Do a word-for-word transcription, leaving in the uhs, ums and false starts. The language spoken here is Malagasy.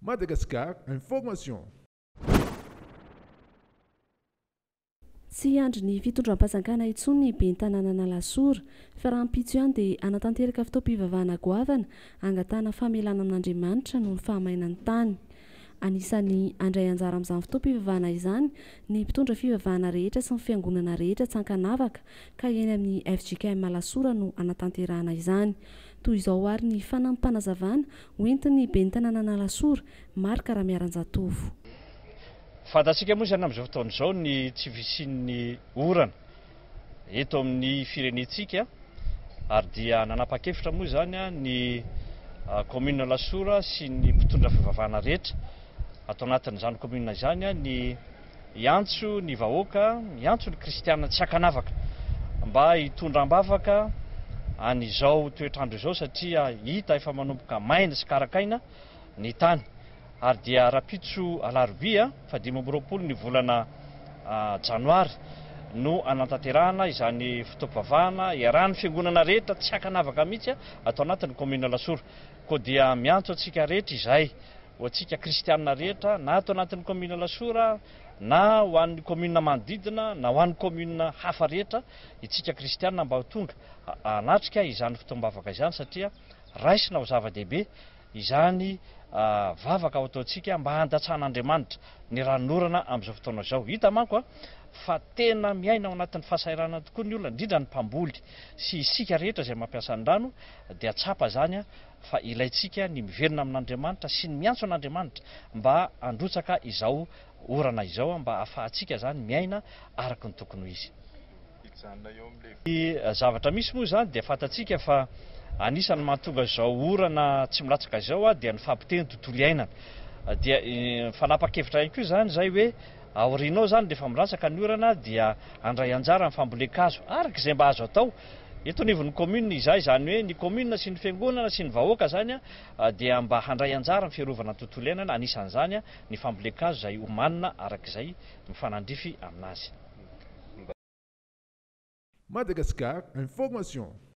Madagascar Information. Tsy andry ny fitondram-pasangana intsony ny ben'ny tanàna Analasora, fa raha ampitso ihany dia anatanteraka fitaom-pivavahana goavana angatahana famelana amin'Andriamanitra noho ny fahamainan'ny tany. Anisan'ny andray anjara amin'izany fitaom-pivavahana izany ny mpitondra fivavahana rehetra sy ny fiangonana rehetra tsankanavaka ka eny amin'ny F J K M Alasora no anatanterahana izany. Toy izao ary ny fanampam-panazavana hoentin'ny ben'ny tanàna Analasora Marc Ramiaranjatovo. Fantatsika moa izany amin'izao fotoana izao ny tsy fisian'ny orana eto amin'ny firenentsika, ary dia nanapa-kevitra moa izany ny commune Alasora sy ny mpitondra fivavahana rehetra atao anatin'izany commune izany ny iantso ny vahoaka, iantso ny kristianina tsy ankanavaka mba hitondram-bavaka an'izao toetrandro izao, satria hita efa manomboka maina sy karakaina ny tany. Ary dia rapitso alarobia fa dimy amby roapolo ny volana janoary no anatanterahana izany fitaom-pivavahana iarahan'ny fiangonana rehetra tsy ankanavaka mihitsy atao anatin'ny commune Alasora. Koa dia miantso antsika rehetra izay ho antsika kristianina rehetra na atao anatin'ny commune Alasora na ho an'ny commune manodidina na ho an'ny commune hafa rehetra, itsika kristianina mba ho tonga anatrika izany fitaom-bavaka izany, satria raisina ho zava-dehibe izany vavaka ao ataontsika mba handatsan'Andriamanitra ny ranorana amin'izao fotoana izao. Hita manko fa tena miaina ao anatin'ny fahasairana tokoa ny olona, indrindra ny mpamboly sy isika rehetra izay mampiasa ny rano, dia tsapa zany fa ilaitsika ny miverina amin'Andriamanitra sy ny miantso an'Andriamanitra mba handrotsaka izao orana izao, mba ahafahantsika zany miaina araka ny tokony ho izy. Ny zavatra misy moa zany dia fantatsika fa anisany mahatonga izao orana tsy milatsaka izao dia ny fampiteny tontolo iainana. Dia fanapa-kevitra ihany koa zany zay hoe aorianao zany rehefa milatsaka ny orana dia handray anjara amin'ny fambolem-kazo araka izay mba azo atao eto anivon'ny commune izay, izany hoe ny commune sy ny fiangonana sy ny vahoaka zany dia mba handray anjara amin'ny fiarovana ny tontolo iainana, anisan'izany ny fambolem-kazo izay homanina arak'izay mifanandrify aminazy. Madagascar Information.